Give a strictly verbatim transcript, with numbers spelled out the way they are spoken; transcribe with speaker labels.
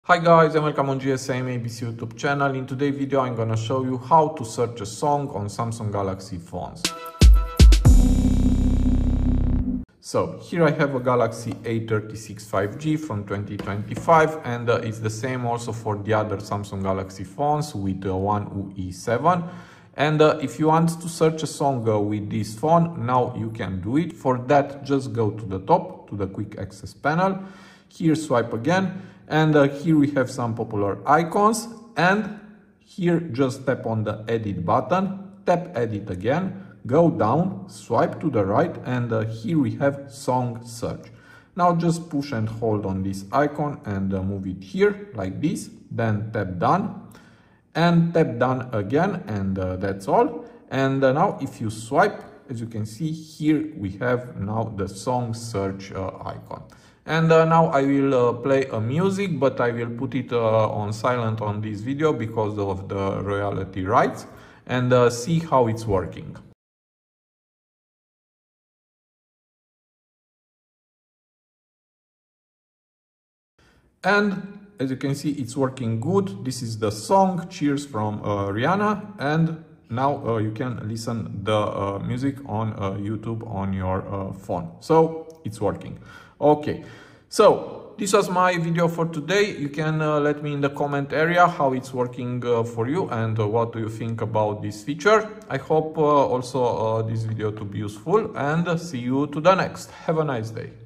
Speaker 1: Hi guys and welcome on G S M A B C YouTube channel. In today's video I'm gonna show you how to search a song on Samsung Galaxy phones. So here I have a Galaxy A thirty-six five G from twenty twenty-five, and uh, it's the same also for the other Samsung Galaxy phones with uh, one U E seven. And uh, if you want to search a song uh, with this phone, now you can do it. For that, just go to the top, to the quick access panel. Here swipe again, and uh, here we have some popular icons, and here just tap on the edit button, tap edit again, go down, swipe to the right, and uh, here we have song search. Now just push and hold on this icon and uh, move it here like this, then tap done and tap done again, and uh, that's all. And uh, now if you swipe, as you can see here, we have now the song search uh, icon. And uh, now I will uh, play a music, but I will put it uh, on silent on this video because of the royalty rights, and uh, see how it's working. And as you can see, it's working good. This is the song Cheers from uh, Rihanna, and now uh, you can listen the uh, music on uh, YouTube on your uh, phone. So it's working. Okay, so this was my video for today. You can uh, let me in the comment area how it's working uh, for you, and uh, what do you think about this feature. I hope uh, also uh, this video to be useful, and uh, see you to the next. Have a nice day.